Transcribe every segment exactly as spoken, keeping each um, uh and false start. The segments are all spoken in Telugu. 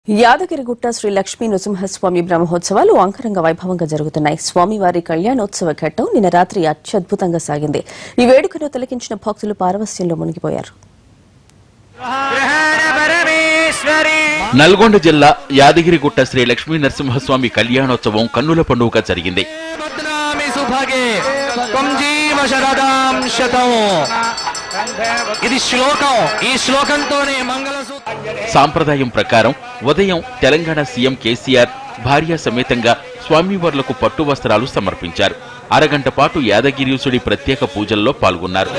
యాదగిరిగుట్ట శ్రీ లక్ష్మీ నృసింహస్వామి బ్రహ్మోత్సవాలు అంగరంగ వైభవంగా జరుగుతున్నాయి. స్వామివారి కళ్యాణోత్సవ ఘట్టం నిన్న రాత్రి అత్యద్భుతంగా సాగింది. ఈ వేడుకను తిలకించిన భక్తులు పారవస్యంలో మునిగిపోయారు. నల్గొండ జిల్లా యాదగిరిగుట్ట శ్రీ లక్ష్మీ నరసింహస్వామి కళ్యాణోత్సవం కన్నుల పండుగగా జరిగింది. ఇది శ్లోకం. ఈ శ్లోకంతోనే సాంప్రదాయం ప్రకారం ఉదయం తెలంగాణ సీఎం కేసీఆర్ భార్య సమేతంగా స్వామివార్లకు పట్టు వస్త్రాలు సమర్పించారు. అరగంట పాటు యాదగిరీసుడి ప్రత్యేక పూజల్లో పాల్గొన్నారు.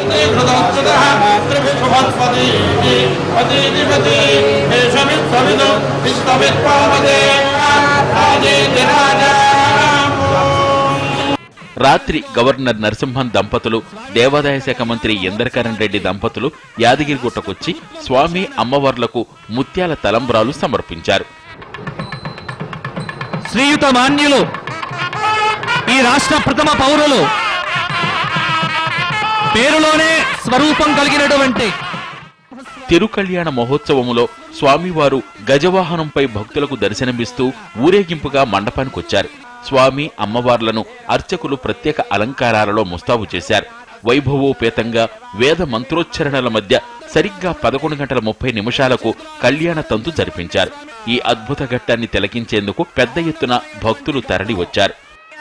రాత్రి గవర్నర్ నరసింహన్ దంపతులు, దేవాదాయ శాఖ మంత్రి ఇంద్రకరణ్ రెడ్డి దంపతులు యాదగిరిగుట్టకొచ్చి స్వామి అమ్మవార్లకు ముత్యాల తలంబ్రాలు సమర్పించారు. శ్రీయుత మాన్యులు, ఈ రాష్ట్ర ప్రథమ పౌరులు, పేరులోనే స్వరూపం కలిగినటువంటి తిరుకళ్యాణ మహోత్సవములో స్వామివారు గజవాహనంపై భక్తులకు దర్శనమిస్తూ ఊరేగింపుగా మండపానికొచ్చారు. స్వామి అమ్మవార్లను అర్చకులు ప్రత్యేక అలంకారాలలో ముస్తాబు చేశారు. వైభవోపేతంగా వేద మంత్రోచ్చరణల మధ్య సరిగ్గా పదకొండు గంటల ముప్పై నిమిషాలకు కళ్యాణ తంతు జరిపించారు. ఈ అద్భుత ఘట్టాన్ని తిలకించేందుకు పెద్ద ఎత్తున భక్తులు తరలి వచ్చారు.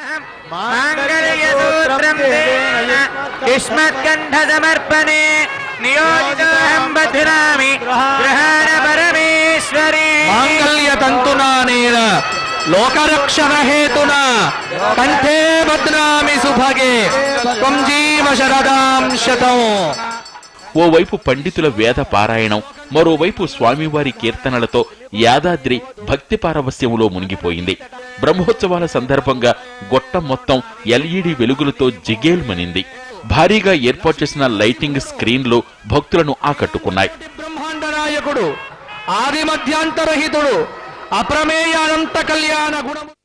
లోకరక్షణ హేతున కంఠే బద్నామి సుభగే త్వం జీవ శరదాం శతం. ఓవైపు పండితుల వేద పారాయణం, మరోవైపు స్వామివారి కీర్తనలతో యాదాద్రి భక్తి పారవస్యములో మునిగిపోయింది. బ్రహ్మోత్సవాల సందర్భంగా గొట్టం మొత్తం ఎల్ఈడి వెలుగులతో జిగేల్మనింది. భారీగా ఏర్పాటు చేసిన లైటింగ్ స్క్రీన్లు భక్తులను ఆకట్టుకున్నాయి. బ్రహ్మాండ నాయకుడు, ఆది మధ్యాంతరహితుడు, అప్రమేయ అనంత కళ్యాణ గుణము.